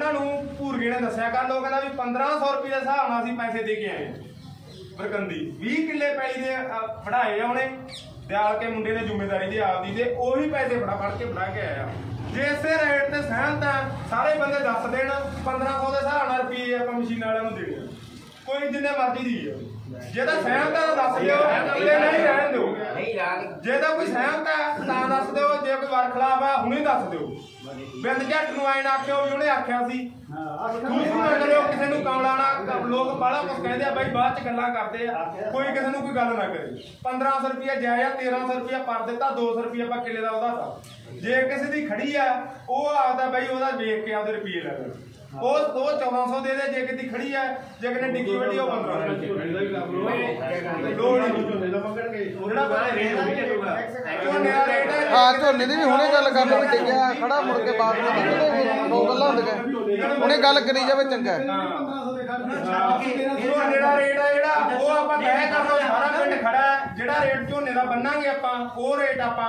भूरगे ने दसिया कल वो कहना भी 1500 रुपये के हिसाब नाल असीं पैसे दे के आए बरकंदी 20 किले पैली दे बढ़ाए उन्हें दयाल के मुंडे ने जिम्मेदारी दी आपदी ते ओही पैसे फड़ के बढ़ा के आया जे इसे रेट ते सहमत है सारे बंदे दस देण 1500 के हिसाब नाल रुपये आपां मशीन वालिआं नूं देणे कोई जिन्ने मर्जी दी जे तो सहमत है दस दो नहीं रहन दो जे तो कोई सहमत है तो दस दो जे कोई वर खिलाफ है हुणे दस दो बिंद झट नूं आए ना आख्यो भी उन्हें आख्या सी दूसरी ना करो किसी नूं कमला ना लोग बड़ा कुछ कहते हैं भाई बाद च गल्लां करते हैं कोई किसी नूं कोई गल ना करे 1500 रुपया जायज़ 1300 रुपया पर दिता 200 रुपया आपां किले दा ओहदा था जे किसी दी खड़ी है वो आपदा भाई ओहदा वेख के आपदे रुपये ले ले वो 1400 दे दे जे किसी खड़ी है जे किने डिग्गी वड्डी वो 1500 हाँ झोने की भी हुणे गल कर लो डिग्गिया खड़ा मुड़ के बाद में दो गल्लां होंदियां हुणे गल करी जावे चंगा ਜਿਹੜਾ ਰੇਟ ਝੋਨੇ ਦਾ ਬੰਨਾਂਗੇ ਆਪਾਂ ਉਹ ਰੇਟ ਆਪਾਂ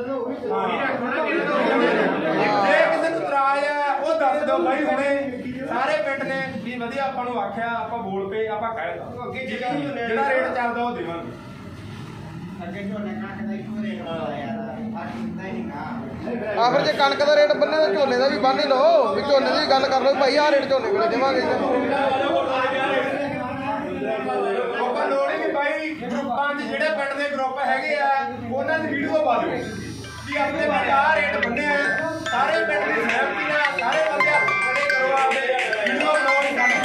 ਜੇ ਕਿਸੇ ਨੂੰ ਇਤਰਾਜ਼ ਆ ਉਹ ਦੱਸ ਦਿਓ ਬਾਈ ਹੁਣੇ ਸਾਰੇ ਪਿੰਡ ਨੇ ਵੀ ਵਧੀਆ ਆਪਾਂ ਨੂੰ ਆਖਿਆ ਆਪਾਂ ਬੋਲ ਪਏ ਆਪਾਂ ਕਹਿਤਾ ਜਿਹੜਾ ਰੇਟ ਚੱਲਦਾ ਉਹ ਦੇਵਾਂਗੇ ਅੱਗੇ ਝੋਨੇ ਕਣਕ ਦਾ ਇੱਕੋ ਰੇਟ ਹੁੰਦਾ ਯਾਰ ਆ ਫਿਰ ਜੇ ਕਣਕ ਦਾ ਰੇਟ ਬੰਨੇ ਤਾਂ ਝੋਨੇ ਦਾ ਵੀ ਬੰਨ ਹੀ ਲਓ ਵੀ ਝੋਨੇ ਦੀ ਗੱਲ ਕਰ ਲਓ ਭਾਈ ਆਹ ਰੇਟ ਝੋਨੇ ਕੋਲੇ ਦੇਵਾਂਗੇ ਪੰਜ ਜਿਹੜੇ ਪਿੰਡ ਦੇ ਗਰੁੱਪ ਹੈਗੇ ਆ ਉਹਨਾਂ ਦੀ ਵੀਡੀਓ ਪਾ ਦਿਓ ਵੀ ਆਪਣੇ ਪਿੰਡ ਆਹ ਰੇਟ ਬੰਨਿਆ ਸਾਰੇ ਪਿੰਡ ਦੀ ਸਹਿਮਤੀ ਨਾਲ ਸਾਰੇ ਬੰਦੇ ਖੜੇ ਕਰੋ ਆਪਦੇ ਵੀਡੀਓ ਬਣਾਓ